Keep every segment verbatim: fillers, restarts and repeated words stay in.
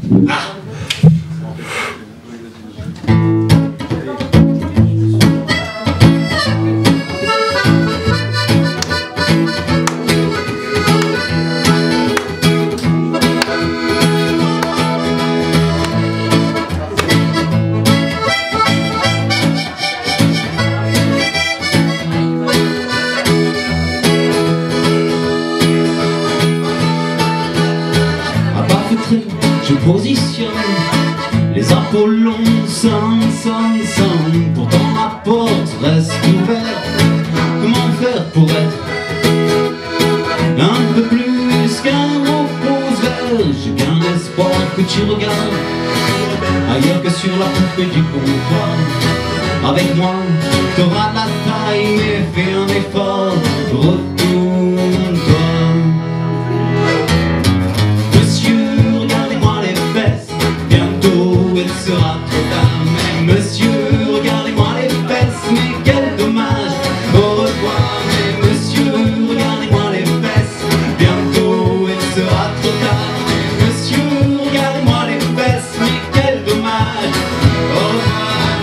Ah. Je positionne les Apollons sans, sans, sans. Pourtant ma porte reste ouverte. Comment faire pour être un peu plus qu'un rose vert? J'ai bien l'espoir que tu regardes ailleurs que sur la poupée du comptoir. Avec moi, t'auras la taille, mais fais un effort. Retourne-toi. Il sera trop tard, mais monsieur, regardez-moi les fesses, mais quel dommage. Au revoir, mais monsieur, regardez-moi les fesses. Bientôt il sera trop tard, mais monsieur, regardez-moi les fesses, mais quel dommage. Au revoir.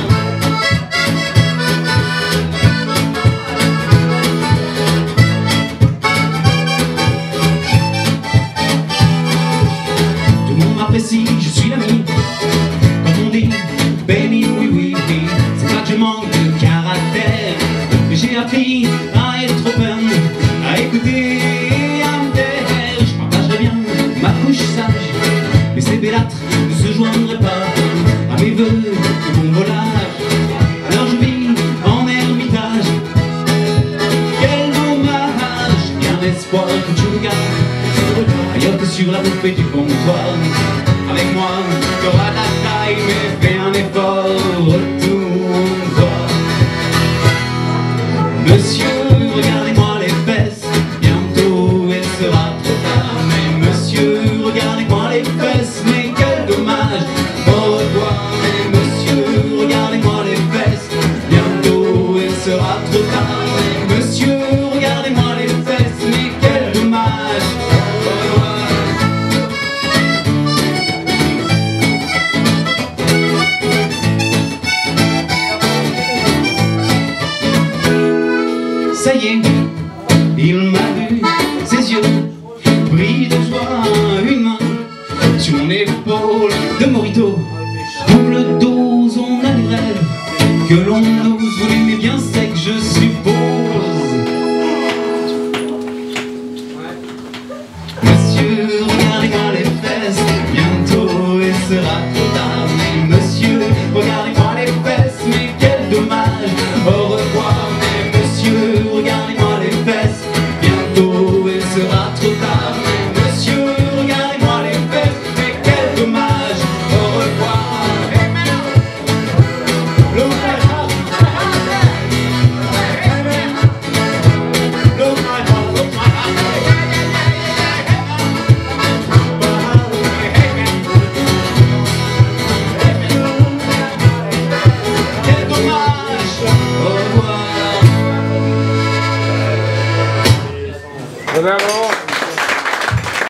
Tout le monde m'apprécie, je suis l'ami. Baby, oui, oui, oui, c'est pas que je manque de caractère, mais j'ai appris à être open, à écouter et à me taire. Je partagerais bien ma couche sage, mais ces bellâtres ne se joindraient pas à mes vœux de mon volage. Alors je vis en ermitage. Quel dommage, bien espoir que tu regardes ailleurs que sur la poupée du comptoir. Avec moi, t'auras la taille, mais fais un effort, retourne-toi. Monsieur, regardez-moi les fesses, bientôt il sera trop tard. Mais monsieur, regardez-moi les fesses, mais quel dommage. Au revoir, mais monsieur, regardez-moi les fesses, bientôt il sera trop tard. Mais monsieur, regardez-moi les fesses, mais quel dommage. Ça y est, il m'a vu, ses yeux brillent de joie, une main sur mon épaule de Morito. Pour le dos, on a des rêves que l'on